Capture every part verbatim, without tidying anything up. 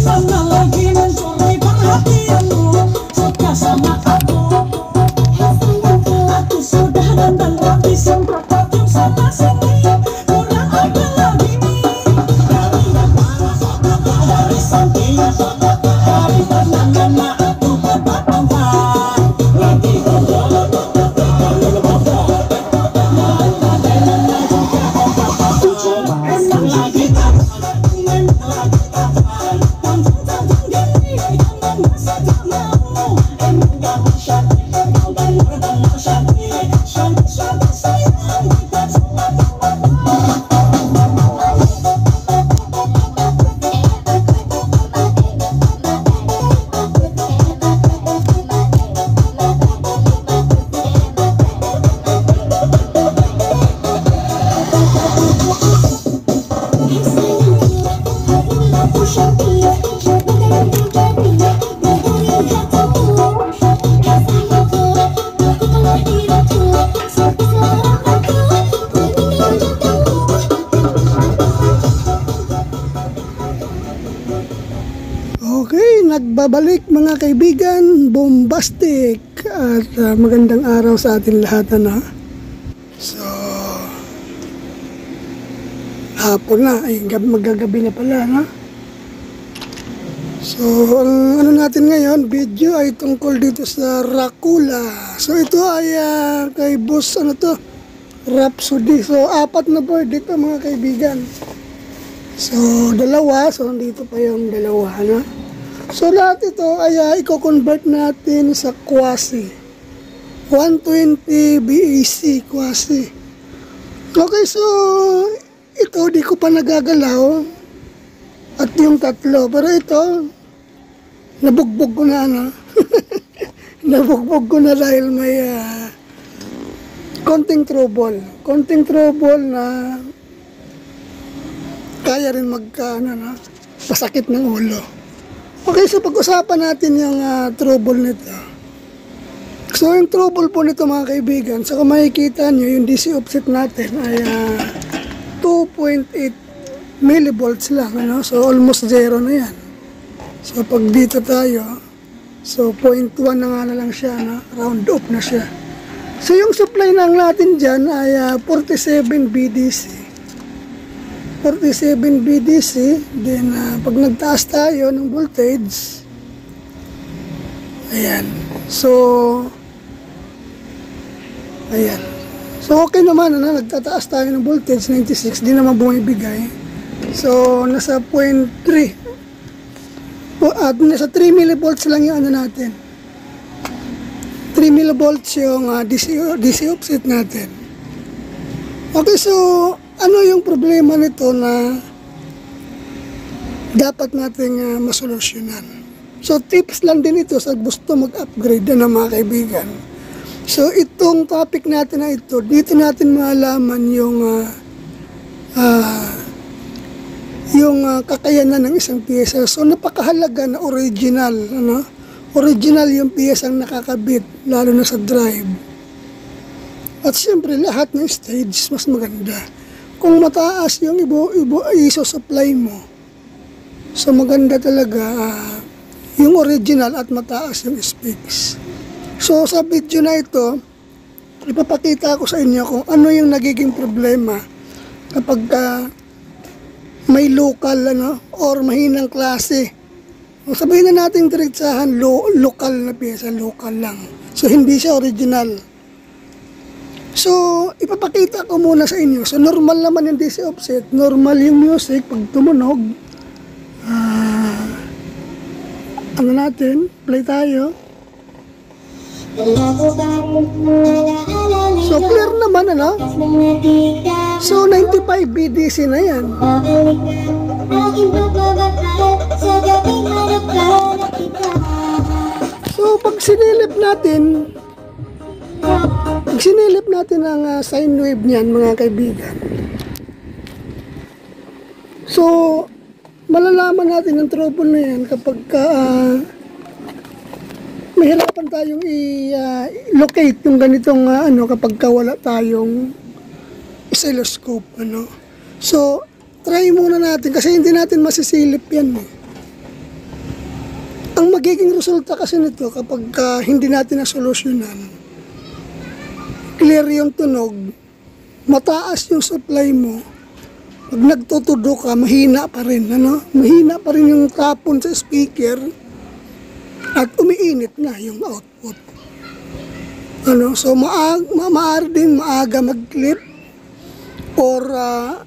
Nagbabalik mga kaibigan, bombastic at uh, magandang araw sa atin lahat, ano? So hapon na, ay magagabi na pala, no? So ang ano natin ngayon, video ay tungkol dito sa Rakula. So ito ay uh, kay boss, ano to, Rhapsody. So apat na board dito mga kaibigan. So dalawa, so dito pa yung dalawa, no? So lahat ito ay uh, i-convert natin sa quasi one twenty B A C quasi. Okay, so ito di ko pa nagagalaw at yung tatlo, pero ito nabugbog ko na, ano? Nabugbog ko na dahil may uh, konting trouble konting trouble na kaya rin magka ano, no? Pasakit ng ulo. Okay, so pag-usapan natin yung uh, trouble nito. So yung trouble po nito mga kaibigan, so kung makikita nyo yung D C offset natin ay uh, two point eight millivolts lang, ano? So almost zero na yan. So pag dito tayo, so zero point one na nga na lang siya, no? Round off na siya. So yung supply lang natin dyan ay uh, forty-seven B D C. forty-seven B D C, then uh, pag nagtaas tayo ng voltage, ayan, so ayan, so okay naman, ano, nagtataas tayo ng voltage, ninety-six, di naman bumibigay, so nasa zero point three, at nasa three millivolts lang yung ano natin, three millivolts yung uh, D C, D C offset natin. Okay, so ano yung problema nito na dapat nating uh, masolusyonan? So tips lang din ito sa gusto mag-upgrade na mga kaibigan. So itong topic natin na ito, dito natin malaman yung uh, uh, yung uh, kakayanan ng isang piyesa. So napakahalaga na original, ano? Original yung piyesang nakakabit, lalo na sa drive. At siyempre lahat ng stage mas maganda kung mataas yung ibo, ibo iso-supply mo. So maganda talaga uh, yung original at mataas yung specs. So sa video na ito, ipapakita ko sa inyo kung ano yung nagiging problema kapag uh, may local, ano, or mahinang klase. Sabihin na natin diretsahan, lo, local na pyesa, local lang. So hindi siya original. So, ipapakita ko muna sa inyo. So, normal naman yung D C offset. Normal yung music pag tumunog. Uh, ano natin? Play tayo. So, clear naman, ano? So, ninety-five B D C na yan. So, pag sinilip natin, pag sinilip natin ang uh, sine wave niyan mga kaibigan, so malalaman natin ang trouble na yan kapag uh, mahirapan tayong i-locate uh, yung ganitong uh, ano, kapag wala tayong oscilloscope, ano. So try muna natin kasi hindi natin masisilip yan, eh. Ang magiging resulta kasi nito kapag uh, hindi natin nasolusyonan, clear yung tunog, mataas yung supply mo, pag nagtutudo ka, mahina pa rin, ano? Mahina pa rin yung tapon sa speaker at umiinit na yung output. Ano? So, maag, ma maaari din maaga mag-clip or uh,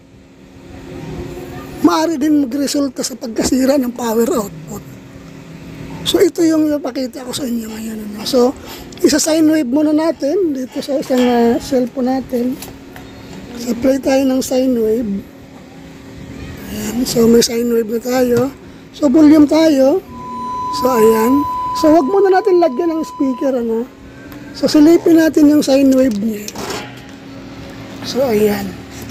maaari din magresulta sa pagkasira ng power output. So, ito yung napakita ko sa inyo ngayon. Ano? So, isa-sine wave muna natin dito sa isang uh, cellphone natin. Apply tayo ng sine wave. Ayan. So, may sine wave na tayo. So, volume tayo. So, ayan. So, wag muna natin lagyan ng speaker. Ano? So, silipin natin yung sine wave niya. So, ayan.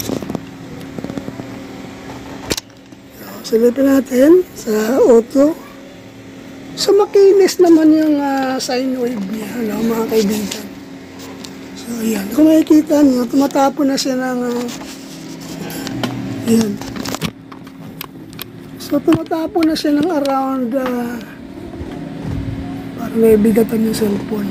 So, silipin natin sa auto. So, makinis naman yung uh, sine wave niya, ano, mga kaibigan. So, ayan. Kung makikita niyo, tumatapon na siya ng, uh, ayan. So, tumatapon na siya ng around, uh, parang may bigatan yung cellphone.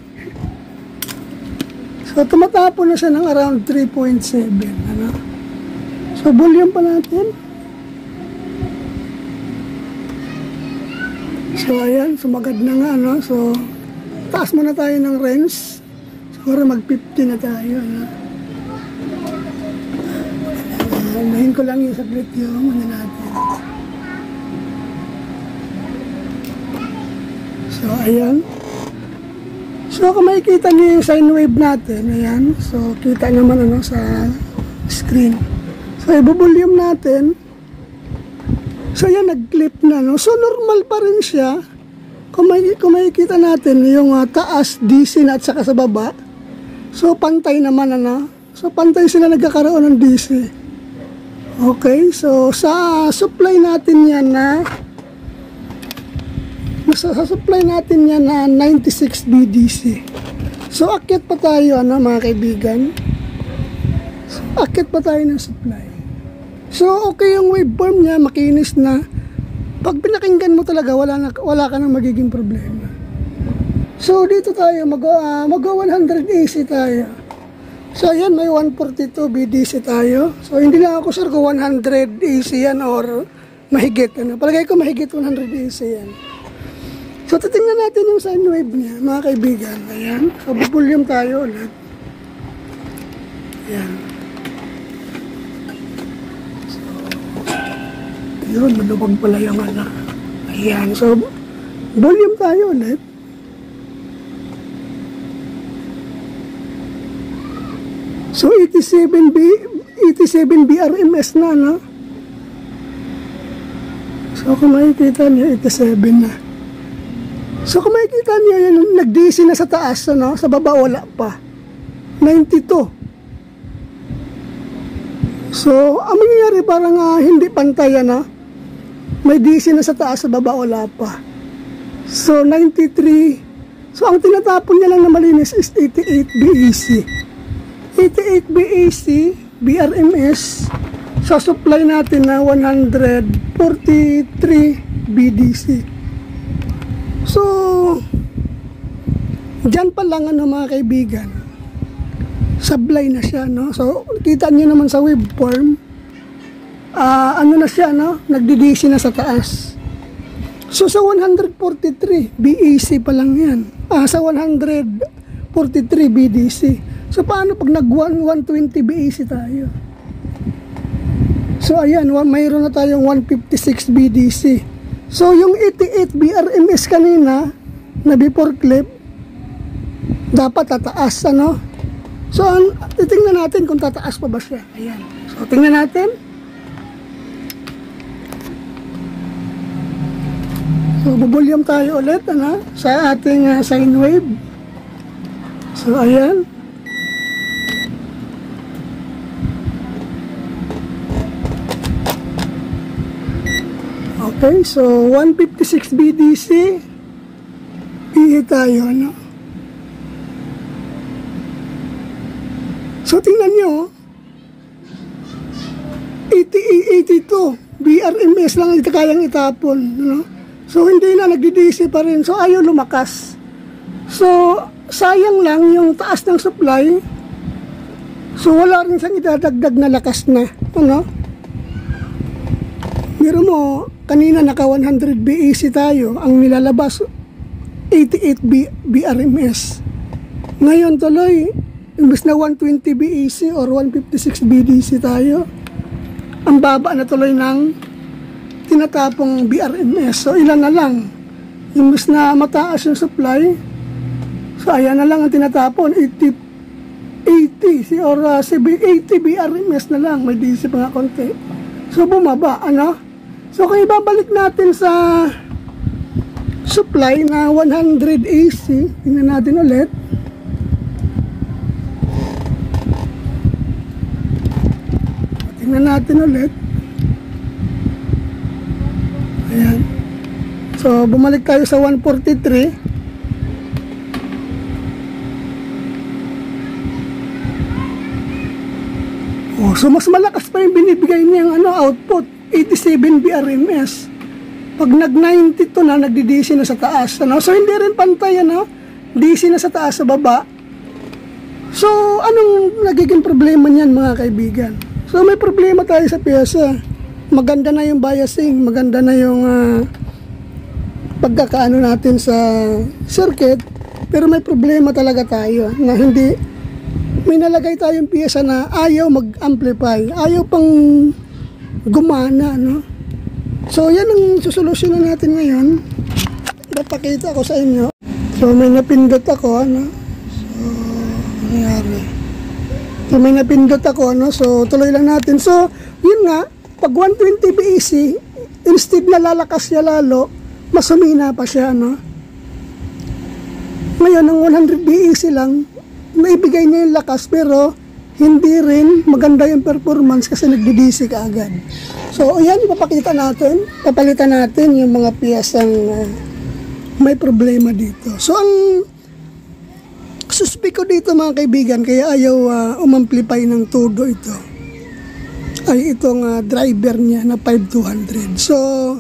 So, tumatapon na siya ng around three point seven, ano. So, volume pa natin. So, ayan, sumagad na nga, no? So, taas muna tayo ng range. Siguro mag fifty na tayo, no? Uh, mahin ko lang yung saglit yung ano natin. So, ayan. So, kung makikita niyo yung sine wave natin, ayan. So, kita naman, ano, sa screen. So, i-volume natin. So, yan, nag-clip na, no? So, normal pa rin siya. Kung, may, kung makikita natin, yung uh, taas, D C na at saka sa baba. So, pantay naman, ano? So, pantay sila nagkakaroon ng D C. Okay, so, sa supply natin yan na, sa, sa supply natin yan na ninety-six B D C. So, akit pa tayo, ano, mga kaibigan? So, akit pa tayo ng supply. So, okay yung waveform niya, makinis na. Pag pinakinggan mo talaga, wala, na, wala ka nang magiging problema. So, dito tayo, mag, uh, mag one hundred A C tayo. So, ayan, may one forty-two B D C tayo. So, hindi lang ako sure kung one hundred A C yan or mahigit. Ano? Palagay ko mahigit one hundred A C yan. So, titingnan natin yung sine wave niya, mga kaibigan. Ayan. So, volume tayo ulit. Ayan. Yun, malubog pala yung anak. Ayan, so, volume tayo ulit. So, eighty-seven B R M S na, no? So, kung makikita niyo, eighty-seven na. So, kung makikita niyo, yan, nag-D C na sa taas, ano? Sa baba, wala pa. ninety-two. So, ang mangyayari parang uh, hindi pantay, ano? May D C na sa taas, sa baba, wala pa. So, ninety-three. So, ang tinatapon niya lang na malinis is eighty-eight B A C. eighty-eight B A C, B R M S. Sa supply natin na one forty-three B D C. So, dyan pa lang, ano, mga kaibigan. Sablay na siya, no? So, kita niyo naman sa waveform. Uh, ano na siya, no? Nagdi-D C na sa taas. So, sa one forty-three, B A C pa lang yan. Ah, sa one forty-three B D C. So, paano pag nag-one twenty B A C tayo? So, ayan, mayroon na tayong one fifty-six B D C. So, yung eighty-eight B R M S kanina, na before clip, dapat tataas, ano? So, titingnan natin kung tataas pa ba siya. Ayan. So, tingnan natin. So, bubulyom tayo ulit, ano, sa ating uh, sine wave. So, ayan. Okay, so, one fifty-six B D C. Pihi tayo, ano. So, tingnan nyo, eighty, eighty-two B R M S lang ito kayang itapon, ano. So hindi na, nagdi-D C pa rin. So ayaw lumakas. So sayang lang yung taas ng supply. So wala rin siyang idadagdag na lakas na. Ano? Pero mo, kanina naka one hundred B A C tayo. Ang nilalabas, eighty-eight B R M S. Ngayon tuloy, imbes na one twenty B A C or one fifty-six B D C tayo, ang baba na tuloy ng tinatapong B R M S. So ilan na lang. Imbes na mataas yung supply, so ayan na lang ang tinatapon, eighty, eighty or uh, eighty B R M S na lang. May D C pa nga konti. So bumaba, ano? So kung ibabalik natin sa supply na one hundred A C, tingnan natin ulit. Tingnan natin ulit. Ayan. So bumalik tayo sa one forty-three. Oh, so mas malakas pa yung binibigay niyang ano, output, eighty-seven B R M S. Pag nag ninety-two na, nagdi-D C na sa taas, ano? So hindi rin pantay, ano? D C na sa taas, sa baba. So anong nagiging problema niyan, mga kaibigan? So may problema tayo sa piyesa. Maganda na yung biasing, maganda na yung uh, pagkakaano natin sa circuit, pero may problema talaga tayo na hindi. May nalagay tayong piyesa na ayaw mag-amplify, ayaw pang gumana, no? So yan ang susolusyonan natin ngayon. Napakita ko sa inyo. So may napindot ako, ano? So nangyari. So may napindot ako, ano? So tuloy lang natin. So yun nga, pag one twenty B A C, instead na lalakas siya lalo, mas humina pa siya, no? Ngayon ang one hundred B A C lang, naibigay niya yung lakas, pero hindi rin maganda yung performance kasi nagdi-D C ka agad. So ayan, ipapakita natin, papalitan natin yung mga piyesang uh, may problema dito. So ang suspect ko dito, mga kaibigan, kaya ayaw uh, umamplify ng todo ito, ay itong uh, driver niya na five two hundred. So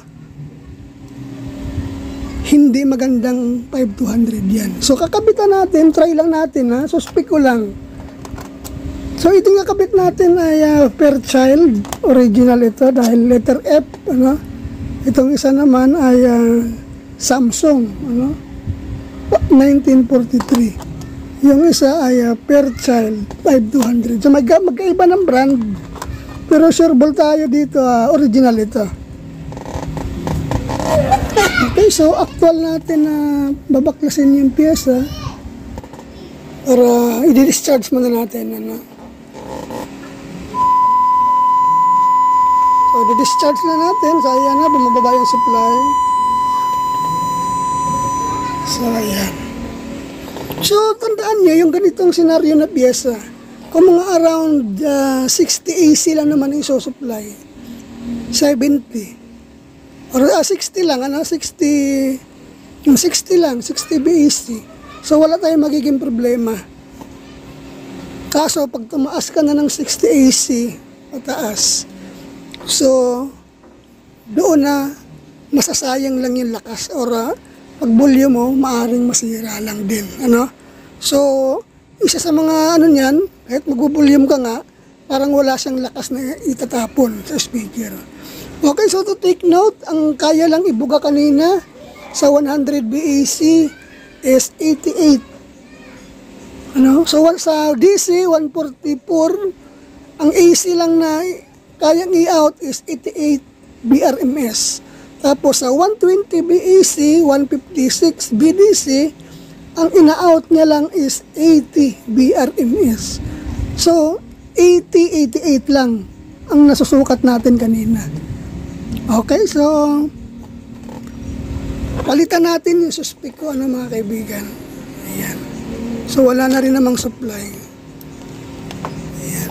hindi magandang five two hundred yan. So kakabitan natin, try lang natin, ha, suspect ko lang. So itong kakabit natin ay uh, Fairchild, original ito dahil letter F, ano. Itong isa naman ay uh, Samsung, ano, nineteen forty-three. Yung isa ay uh, Fairchild five two hundred. So mag magkaiba ng brand, pero sureball tayo dito, uh, original ito. Okay, so actual natin na uh, babaklasin yung piyesa para i-discharge muna natin, ano. So i-discharge na natin. So ayan na, bumababa yung supply. So ayan. So tandaan nyo yung ganitong senaryo na piyesa, kung mga around uh, sixty A C lang naman yung supply, seventy or uh, sixty lang, ano, sixty, yung sixty lang, sixty B A C. So wala tayong magiging problema. Kaso pag tumaas ka na ng sixty A C pataas, so doon na masasayang lang yung lakas, or uh, pag volume mo maaring masira lang din, ano. So isa sa mga ano niyan, kahit mag-volume ka nga, parang wala siyang lakas na itatapon sa speaker. Okay, so to take note, ang kaya lang ibuga kanina sa one hundred B A C is eighty-eight. Ano? So sa D C one forty-four, ang A C lang na kayang i-out is eighty-eight B R M S. Tapos sa one twenty B A C, one fifty-six B D C, ang ina-out niya lang is eighty B R M S. So eighty, eighty-eight lang ang nasusukat natin kanina. Okay, so palitan natin yung suspect ko, ano, mga kaibigan. Ayan. So wala na rin namang supply. Ayan.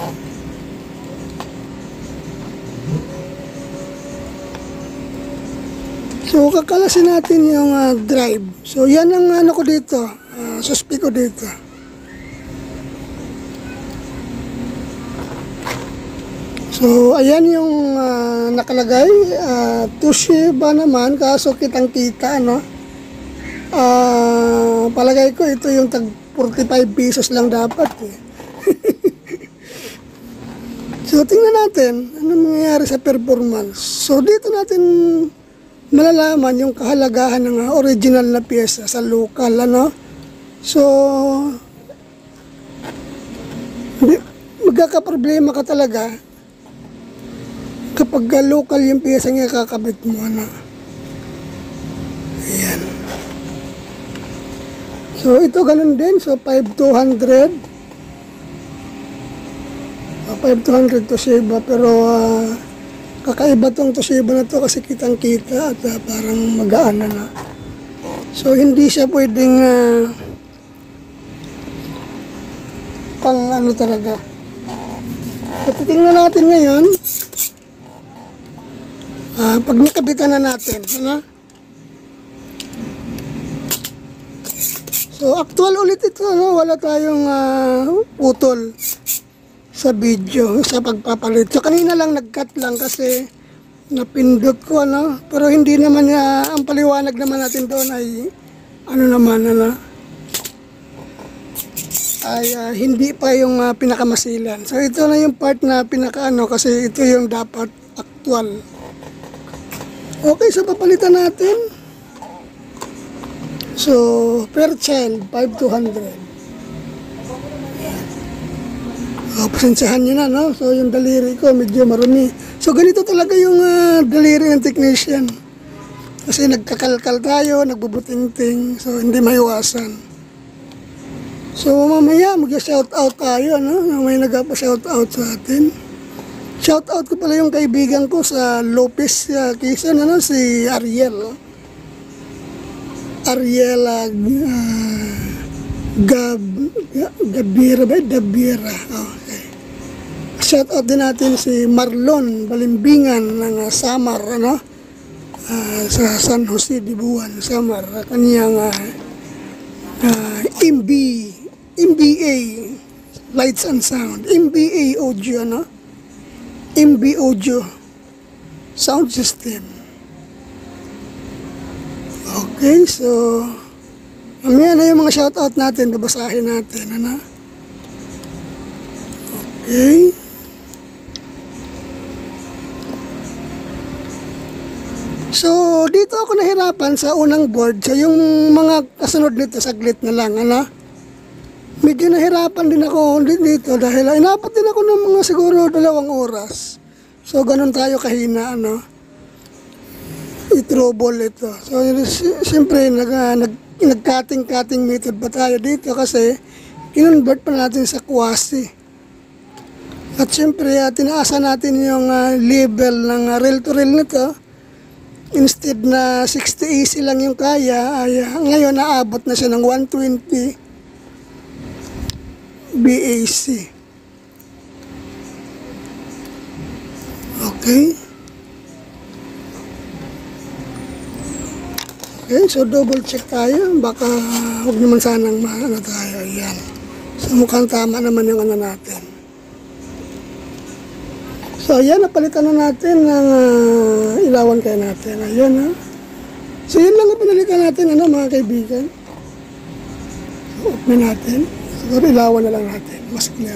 So kakalasin natin yung uh, drive. So yan ang ano ko dito, uh, suspect ko dito. So So, ayan yung uh, nakalagay. Uh, Toshiba naman, kaso kitang-kita, ano? Uh, palagay ko, ito yung tag forty-five pesos lang dapat, eh. So, tingnan natin, ano mangyayari sa performance. So, dito natin malalaman yung kahalagahan ng uh, original na pyesa sa local, ano? So, magkakaproblema ka talaga kapag uh, local yung pyesa nga kakabit mo, ano? Ayan. So, ito ganun din. So, five two hundred. Uh, five two hundred Toshiba. Pero, uh, kakaiba tong Toshiba na to kasi kitang-kita at uh, parang magaan na. So, hindi siya pwedeng uh, pang ano talaga. So, titingnan natin ngayon. Uh, pag nakabitan na natin, ano? So, actual ulit ito, ano? Wala tayong uh, putol sa video, sa pagpapalit. So, kanina lang nag-cut lang kasi napindot ko, ano? Pero hindi naman, uh, ang paliwanag naman natin doon ay, ano naman, ano? Ay, uh, hindi pa yung uh, pinakamasilan. So, ito na yung part na pinakaano kasi ito yung dapat actual. Okay, so papalitan natin. So, per child, five two hundred. Oh, pasensyahan nyo na, no? So, yung daliri ko, medyo marumi. So, ganito talaga yung uh, daliri ng technician. Kasi nagkakalkal tayo, nagbubuting-ting. So, hindi maiwasan. So, mamaya, mag-shout out tayo, no? May nagpa-shout out sa atin. Shout out ko pala yung kaibigan ko sa Lopez, uh, Quezon, ano? Si Ariel, no? Ariel uh, Gab Gabira ba? Dabira. Okay. Shout out din natin si Marlon Balimbingan ng uh, Samar, ano? Uh, sa San Jose de Buwan, Samar. Kaniyang uh, uh, M B M B A Lights and Sound, M B A Audio, no? M B Audio Sound System. Okay, so mamaya na yung mga shoutout natin, babasahin natin, ano? Okay. So, dito ako nahirapan sa unang board. So, yung mga kasunod nito, saglit na lang, ano? Medyo nahirapan din ako dito dahil inapat din ako ng mga siguro dalawang oras. So, ganun tayo kahina, ano? I-trouble ito. So, siyempre, nag, nag, nag-cutting-cutting method pa tayo dito kasi kinonvert pa natin sa quasi. At siyempre, uh, tinaasa natin yung uh, level ng uh, reel-to-reel nito. Instead na sixty A C lang yung kaya, ay uh, ngayon naabot na siya ng one twenty B A C. Okay. Okay, so double check tayo. Baka huwag naman sanang maano tayo. Ayan. So mukhang tama naman yung ano natin. So ayan, napalitan na natin ng uh, ilawan kayo natin. Ayan, ha. So yun lang ang pinalitan natin, ano, mga kaibigan. So, open natin. Siguro ilawan na lang natin. Mas clear.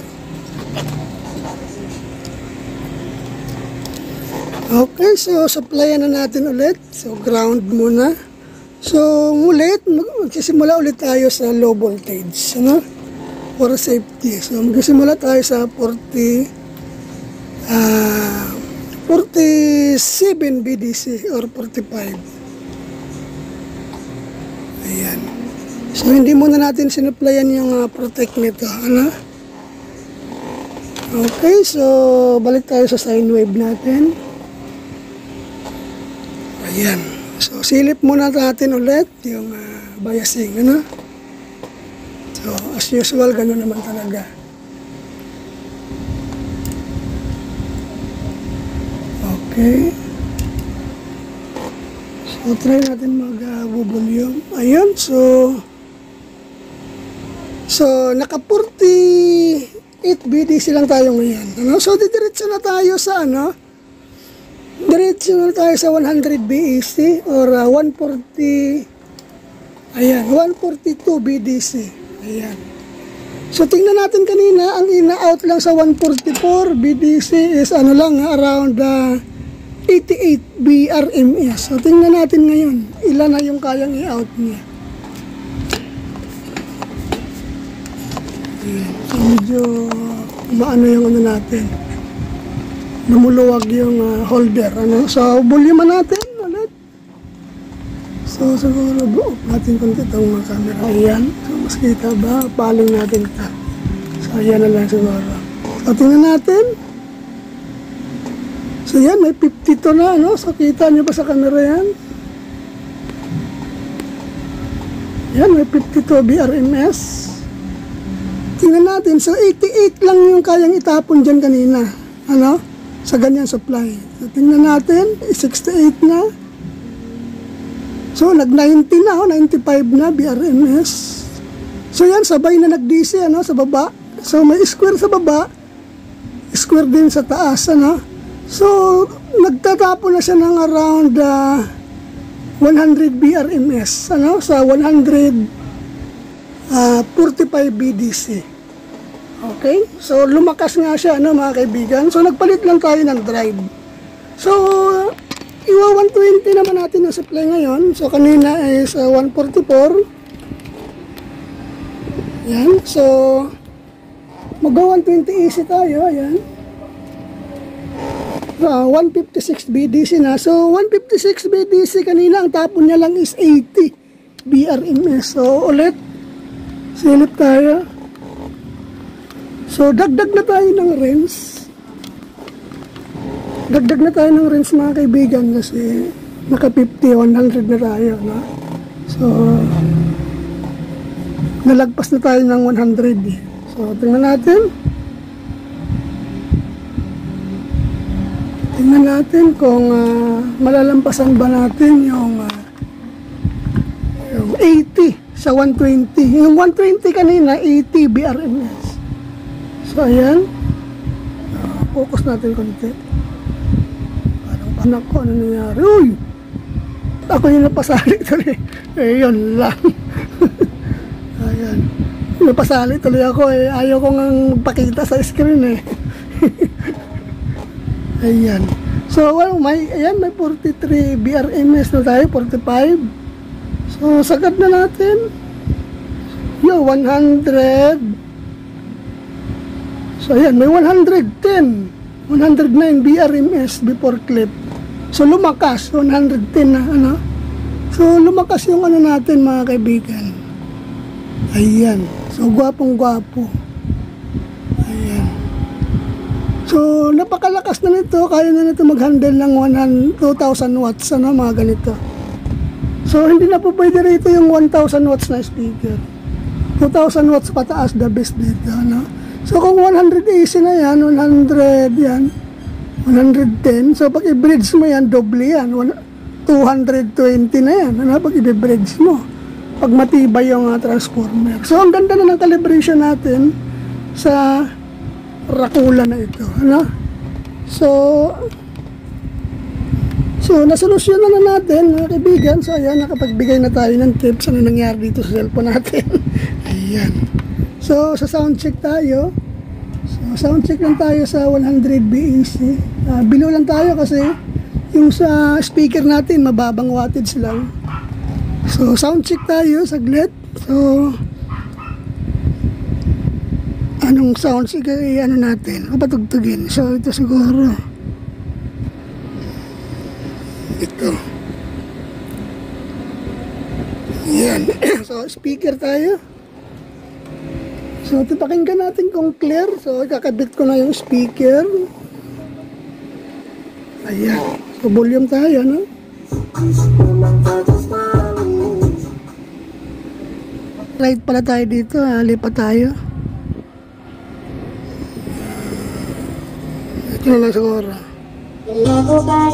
Okay, so supplyan na natin ulit. So ground muna. So ulit, magsisimula ulit tayo sa low voltage, ano? For safety. So magsisimula tayo sa forty, uh, forty-seven B D C or forty-five. Ayan. So hindi muna natin sinupplyan yung uh, protect nito, ano? Okay, so balik tayo sa sine wave natin. Ayan. So, silip muna natin ulit yung uh, biasing, ano? So, as usual, gano'n naman talaga. Okay. So, try natin mag-volume. Uh, Ayun, so, so, naka forty eight B D C lang tayo ngayon. Ano? So, didiretso na tayo sa ano? Diretso na tayo sa one hundred B A C or uh, one forty. Ayan, one forty-two B D C. Ayan. So, tingnan natin kanina, ang ina-out lang sa one forty-four B D C is ano lang, around uh, eighty-eight B R M S. So, tingnan natin ngayon, ilan na yung kayang i-out niya. Ayan. So, medyo maano yung ano natin. Lumuluwag yung uh, holder. Ano? So, volume natin ulit. So, siguro buo natin kung itong mga camera. Ayan. So, mas kita ba? Paling natin ito. So, ayan na lang siguro. So, tingnan natin. So, yan. May fifty-two na. Ano? So, kita nyo ba sa camera yan? Yan. May fifty-two B R M S. Tingnan natin. So, eighty-eight lang yung kayang itapon dyan kanina. Ano? Sa ganyan supply. So, tingnan natin. sixty-eight na. So, nag-ninety na. Oh, ninety-five na B R M S. So, yan. Sabay na nag-D C ano, sa baba. So, may square sa baba. Square din sa taas. Ano? So, nagtatapon na siya ng around uh, one hundred B R M S. Ano? Sa one forty-five B D C. Okay? So, lumakas nga siya, ano, mga kaibigan. So, nagpalit lang tayo ng drive. So, iwa one twenty naman natin yung supply ngayon. So, kanina is uh, one forty-four. Yan. So, mag-one twenty A C tayo. Ayan. Uh, one fifty-six B D C na. So, one fifty-six B D C kanina, ang tapon niya lang is eighty B R M S. So, ulit. Silip tayo. So, dagdag na tayo ng rinse. Dagdag na tayo ng rinse, mga kaibigan, kasi naka fifty, one hundred na tayo, no? So, nalagpas na tayo ng one hundred. So, tingnan natin. Tingnan natin kung uh, malalampasan ba natin yung, uh, yung eighty sa one twenty. Yung one twenty kanina, eighty B R M S. So, ayan. Uh, focus natin konti. Parang panak ko, ano nangyari? Uy! Ako yung napasali tuloy. Eh, yun lang. Ayan. Napasali tuloy ako eh. Ayaw ko nga magpakita sa screen eh. Ayan. So, well, may, ayan, may forty-three B R M S na tayo, forty-five. So, sagad na natin. Yo, one hundred. So, ayan, may one hundred ten, one hundred nine B R M S before clip. So, lumakas, one hundred ten na, ano. So, lumakas yung ano natin, mga kaibigan. Ayan. So, gwapong-gwapo. Ayan. So, napakalakas na nito. Kaya na nito mag-handle ng two thousand watts, ano, mga ganito. So, hindi na po pwede rito yung one thousand watts na speaker. two thousand watts pataas, the best dito, ano. So, kung one hundred A C na yan, one hundred yan, one hundred ten. So, pag i-bridge mo yan, doble yan. two hundred twenty na yan, ano, pag i-bridge mo. Pag matibay yung uh, transformer. So, ang ganda na ng calibration natin sa Rakula na ito, ano. So, so, nasolusyon na na natin, mga kaibigan. So, ayan, nakapagbigay na tayo ng tips ano nangyari dito sa cellphone natin. Ayan. So, sa sound check tayo. So, sound check lang tayo sa one hundred B A C. Uh, below lang tayo kasi yung sa speaker natin, mababang wattage lang. So, sound check tayo, saglit. So, anong sound check ay ano natin? Kapatugtugin. So, ito siguro. Ito. Yan. So, speaker tayo. So, tipakinggan natin kung clear. So, kakabit ko na yung speaker. Ayan. So, volume tayo, no? Right pala tayo dito, ha? Lipat tayo. Ito na lang siguro.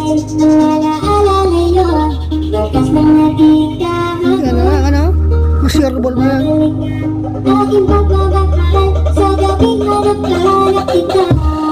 Ano, ano? shareable na yan. Aking pagmamahal sa gabing harap-harap kita.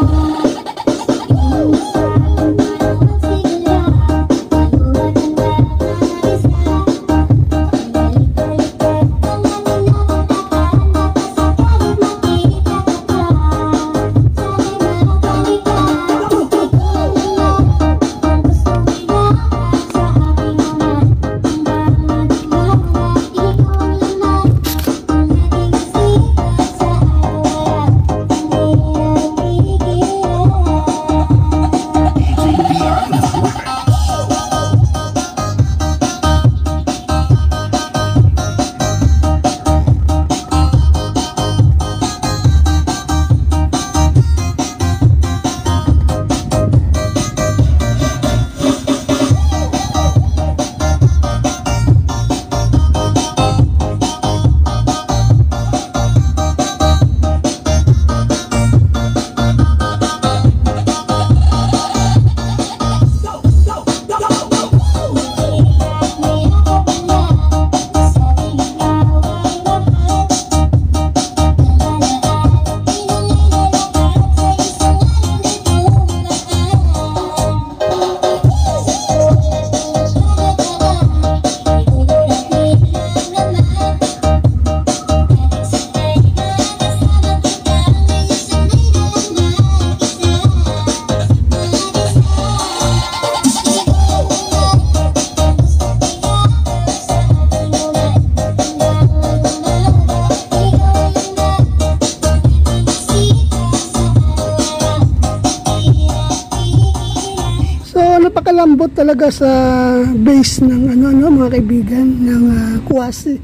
Napakalambot talaga sa base ng ano ano mga kaibigan ng uh, Kuwasi.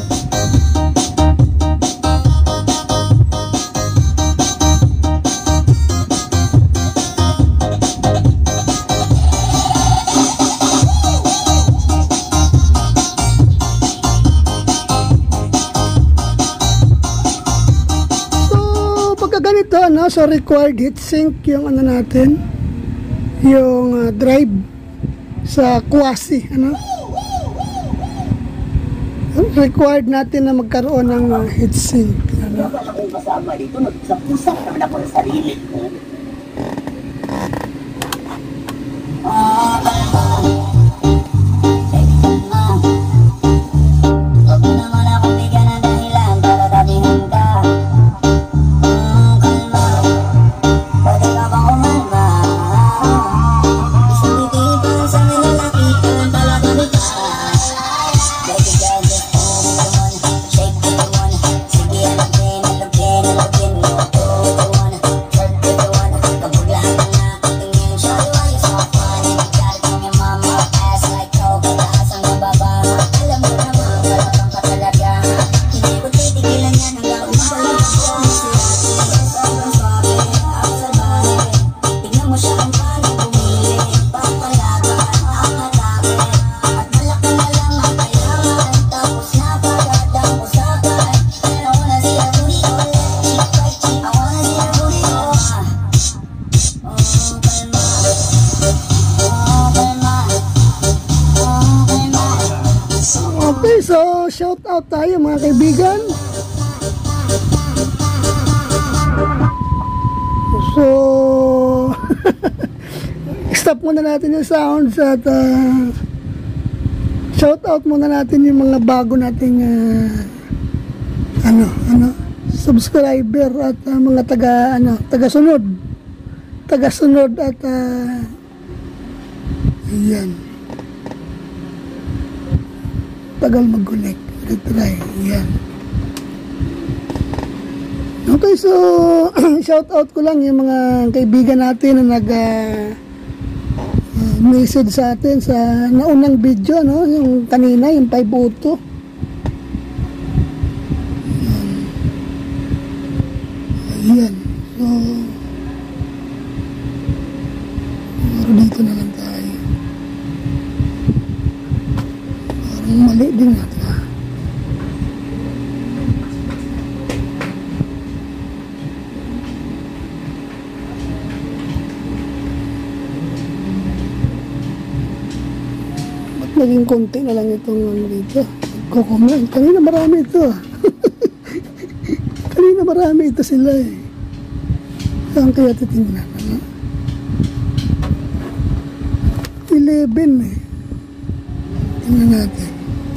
So pagka ganito ano, so required heatsink yung ano natin, yung uh, drive sa Kuwasi, ano, required natin na magkaroon ng uh, heatsink, ano. Wala akong kasama dito, nagsapusak naman ako ng sarili ko. Huwag mo naman akong bigyan ng dahilan para tabihan ka. Kalma, pwede ka bang umalma? Isang titipan sa nilalapitan, talaga nito. Baby girl, just hold me one, shake me one. Sige, alagin, alagin, alagin mo to. One, turn to the one. Kabuglahan ka na, tingin, show you why you're so funny. Got it from your mama, ass like coke, taas ang nababa. Alam mo naman, kalabang ka talaga. Hindi ko titigilan yan hanggang umapalag ka. Si ate, sobrang swabe, ako sa bahay. Tignan mo siya kung paano bumili. Papalaban, ang atake. At malaki na lang ang kailangan. Tapos napagadang usapan. Pero wala siya booty ko. Cheek by cheek, I wanna see her booty ko. Oh, kalma. Oh, kalma. Oh, kalma. Okay, so shout out tayo mga kaibigan. So stop muna natin yung sounds at uh, shout out muna natin yung mga bago nating uh, ano ano subscriber at uh, mga taga ano taga-sunod taga-sunod at uh, ayan, tagal mag-connect, retry, ayan. Okay, so shout out ko lang yung mga kaibigan natin na nag uh, uh, message sa atin sa naunang video, no, yung kanina, yung five oh two. Ayan. So pero dito na lang tayo. Parang mali din natin, ha. Ba't naging konti na lang itong ano dito? nagko-comment. Kanina marami ito. Kanina marami ito sila eh. Saan kaya titingnan? Ano? eleven eh. Tingnan natin.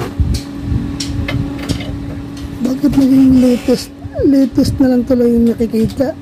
Bakit naging latest? Latest na lang tuloy yung nakikita.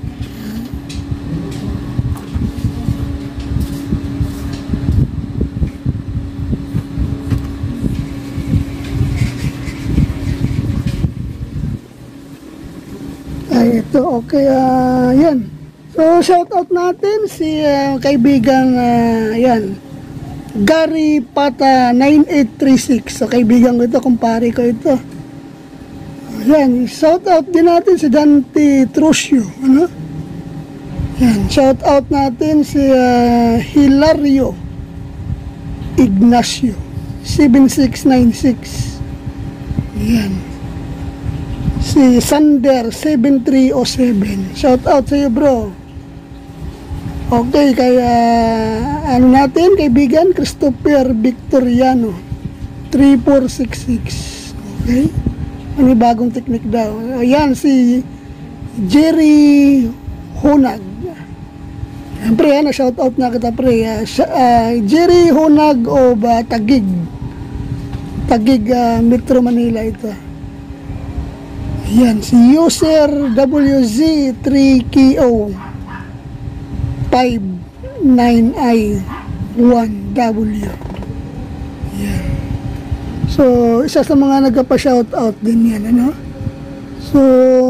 Ay, ito, okay, ah, yan. So, shout out natin si ah, kaibigang, ah, yan, Gary Pata nine eight three six. So, kaibigan ko ito, kumpare ko ito. Yan, shout out din natin si Dante Trucio, ano? Yan, shout out natin si ah, Hilario Ignacio seven six nine six. Yan. Si Sander seven three zero seven. Shout out sa iyo, bro. Okay, kaya ano natin, kaibigan, Christopher Victoriano three four six six. Okay? Ano bagong technique daw. Ayan, si Jerry Honag. Ayan, pre, ano, shout out na kita, pre. Uh, uh, Jerry Honag o ba Tagig. Tagig, uh, Metro Manila ito. Yan, si user W Z three K O five nine I one W. Yan. So, isa sa mga nagpa-shoutout din yan, ano? So,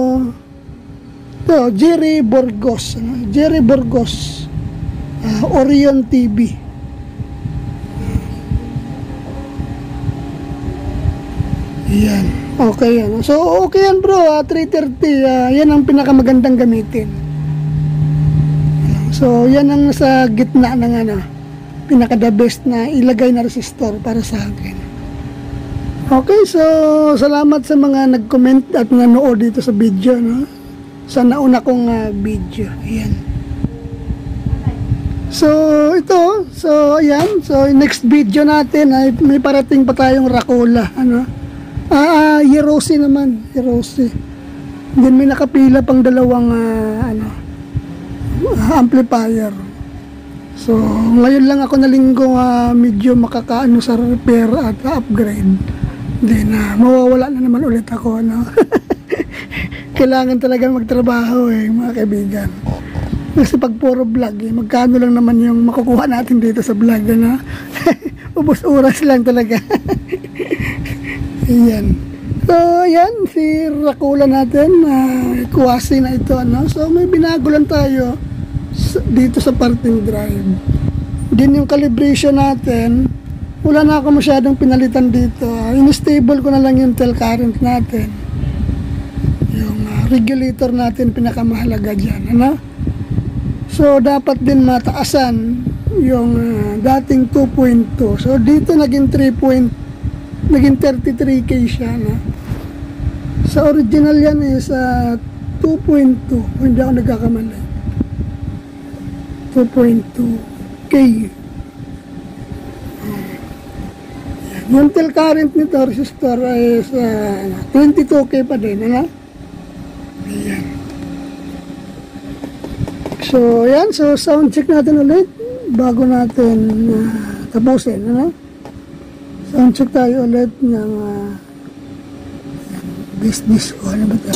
ito, Jerry Burgos, ano? Jerry Burgos, uh, Orion T V. Yan. Okay yan. So, okay yan, bro. Uh, three thirty. Uh, yan ang pinakamagandang gamitin. So, yan ang sa gitna ng ano, pinaka the best na ilagay na resistor para sa akin. Okay, so, salamat sa mga nag-comment at nanood dito sa video, no? Sa nauna kong uh, video. Ayan. So, ito. So, ayan. So, next video natin ay may parating pa tayong Rakula, ano? Ah, uh, Yerosi naman, Yerosi. Then may nakapila pang dalawang uh, ano, uh, amplifier. So, ngayon lang ako na linggo uh, medyo makakaano sa repair at uh, upgrade. Then uh, mawawala na naman ulit ako, ano. Kailangan talaga magtrabaho eh, mga kaibigan. Kasi pag puro vlog eh, magkano lang naman yung makukuha natin dito sa vlog, ano. Ubos oras lang talaga. Ayan. So, ayan, si Rakula natin, uh, kuwasi na ito, ano? So, may binago lang tayo sa, dito sa parting drive. Din yung calibration natin, wala na ako masyadong pinalitan dito. Uh, in-stable ko na lang yung tail current natin. Yung uh, regulator natin, pinakamahalaga dyan, ano? So, dapat din mataasan yung uh, dating two point two. So, dito naging three point two. Naging thirty-three K siya, no? Sa original yan is uh, two point two. Hindi ako nagkakamali. two point two K. Yung tail current nito, resistor, is uh, twenty-two K pa din, ano? Ayan. So, ayan. So, sound check natin ulit bago natin uh, tapusin, ano? Sound check tayo ulit ng uh, business ko. Ano ba ito?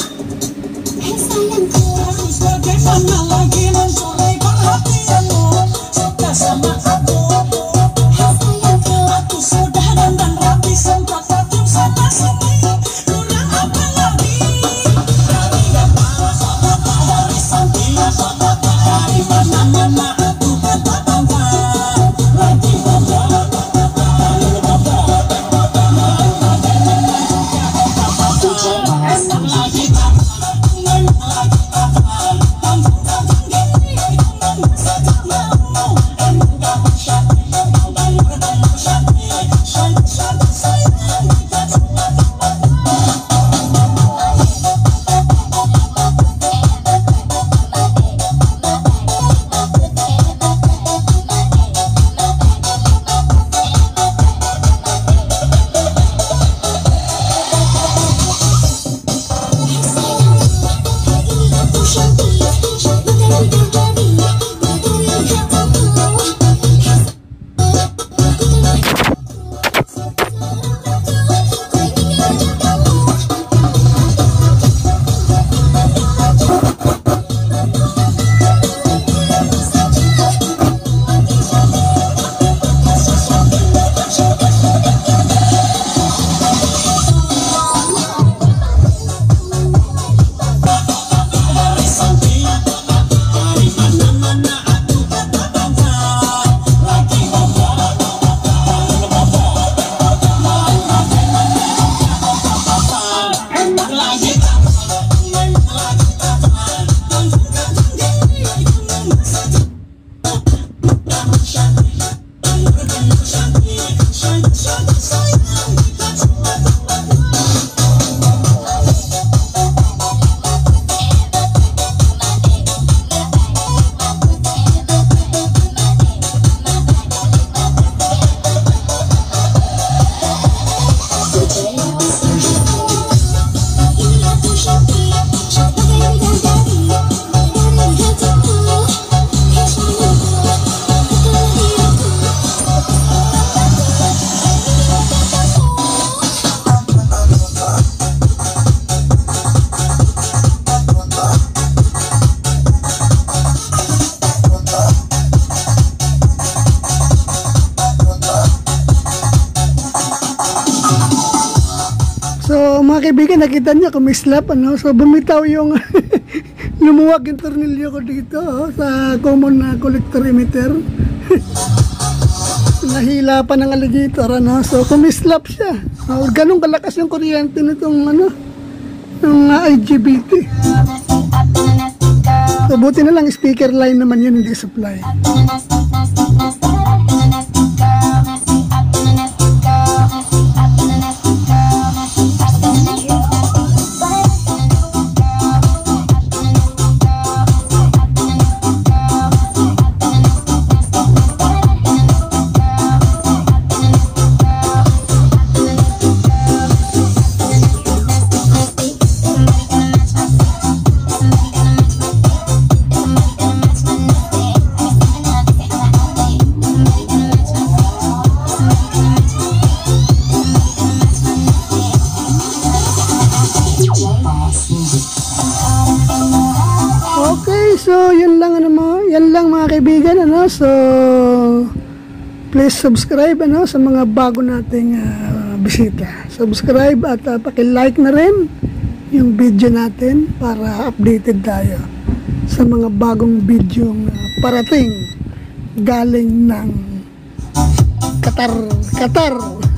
Lagi kaibigan, nakita niya kumislap, ano? So, bumitaw yung lumuwag yung tornilyo ko dito, oh, sa common na collector emitter. Nahila pa ng alligator, ano? So, kumislap siya. Oh, ganun kalakas yung kuryente nitong, ano, ng uh, I G B T. So, buti na lang, speaker line naman yun, hindi supply. Okay, so yun lang ano mo, yan lang mga kaibigan, ano. So please subscribe, ano, sa mga bago nating uh, bisita. Subscribe at uh, paki-like na rin yung video natin para updated tayo sa mga bagong video uh, parating galing ng Qatar. Qatar.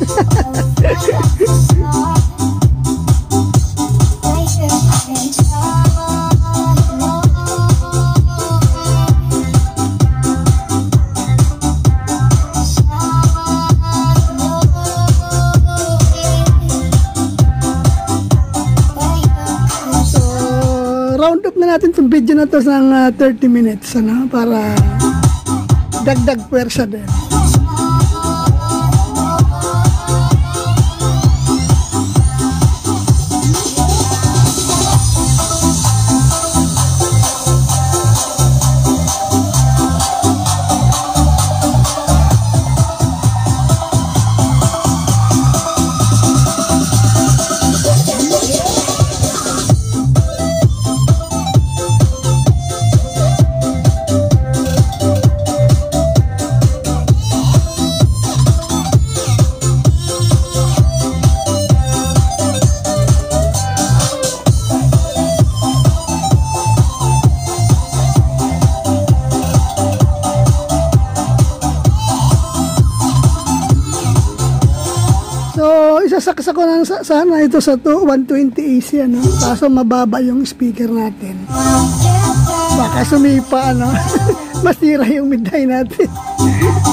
Round up na natin itong video na to sa uh, thirty minutes, ano, para dagdag pwersa din. So, isasaksa ko na sa, sana ito sa one twenty A C, ano? Kaso mababa yung speaker natin. Baka sumipa, ano? Masira yung midday natin.